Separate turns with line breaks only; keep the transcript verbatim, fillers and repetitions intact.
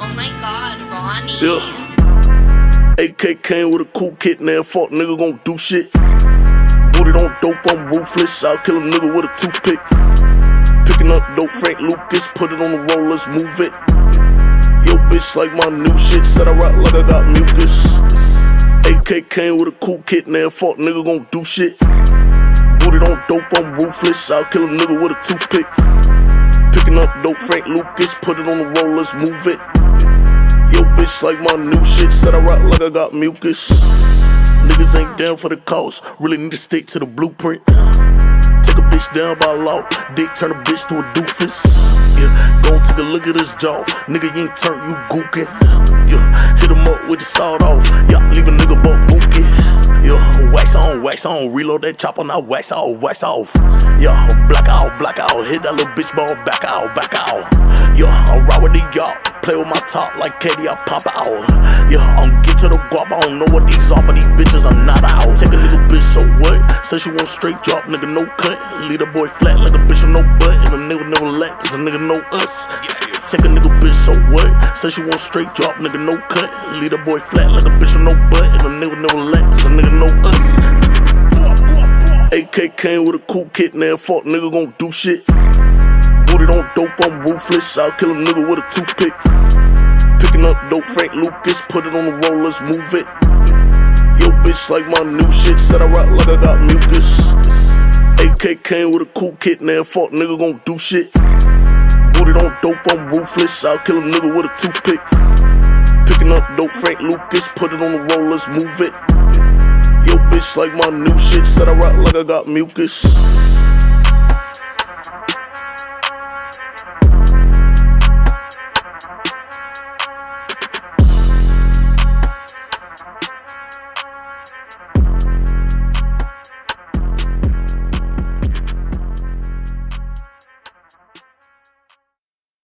Oh my god, Ronnie.
Yeah. A K came with a cool kit, now fuck nigga gon' do shit. Booted on dope, I'm ruthless. I'll kill a nigga with a toothpick. Picking up dope, Frank Lucas, put it on the roll, let's move it. Yo, bitch, like my new shit, said I rock like I got mucus. A K came with a cool kit, now fuck nigga gon' do shit. Booted on dope, I'm ruthless. I'll kill a nigga with a toothpick. Picking up dope, Frank Lucas, put it on the roll, let's move it. Yo, bitch, like my new shit, said I rock like I got mucus. Niggas ain't down for the cause, really need to stick to the blueprint. Take a bitch down by law, dick turn a bitch to a doofus. Yeah, gon' take a look at this jaw, nigga you ain't turn, you gookin'. Yeah, hit him up with the sawed off, yeah, leave a nigga buck bookie. Yeah, wax on, wax on, reload that chopper, now wax off, wax off. Yeah, black out, black out, hit that little bitch ball, back out, back out. Yeah, I'm ride with the yacht, play with my top like Katie, I pop out. Yeah, I'm get to the guap, I don't know what these are, but these bitches are not out. Take a little bitch, so what? Say she want straight drop, nigga, no cut. Leave the boy flat like a bitch with no butt, and a nigga never let, cause a nigga know us. Take a nigga bitch, so what? Say she want straight drop, nigga, no cut. Leave the boy flat like a bitch with no butt, and a nigga never let, cause a nigga know us. A K came with a cool kit, now fuck nigga gon' do shit. Booted on dope, I'm ruthless. I'll kill a nigga with a toothpick. Picking up dope, Frank Lucas, put it on the roll, let's move it. Yo, bitch, like my new shit, said I rock like I got mucus. A K came with a cool kit, now fuck nigga gon' do shit. Booted on dope, I'm ruthless. I'll kill a nigga with a toothpick. Picking up dope, Frank Lucas, put it on the roll, let's move it. Yo, bitch, like my new shit, said I rock like I got mucus.